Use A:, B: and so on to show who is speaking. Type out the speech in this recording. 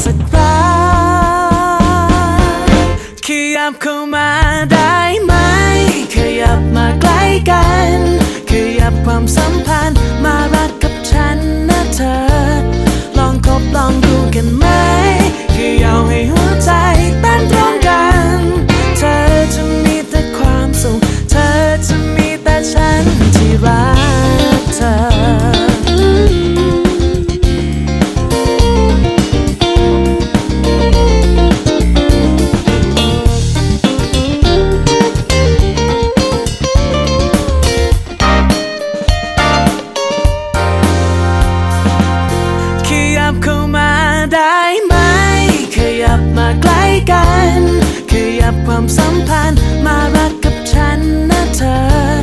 A: สักครั้งขยับเข้ามาได้ไหมขยับมาใกล้กันขยับความสัมพันธ์มารักกับฉันนะเธอลองคบลองดูกันไหมขยับให้หัวใจเต้นตรงกันเธอจะมีแต่ความสุขเธอจะมีแต่ฉันที่รักเธอเข้ามาได้ไหมขยับมาใกล้กันขยับความสัมพันธ์มารักกับฉันนะเธอ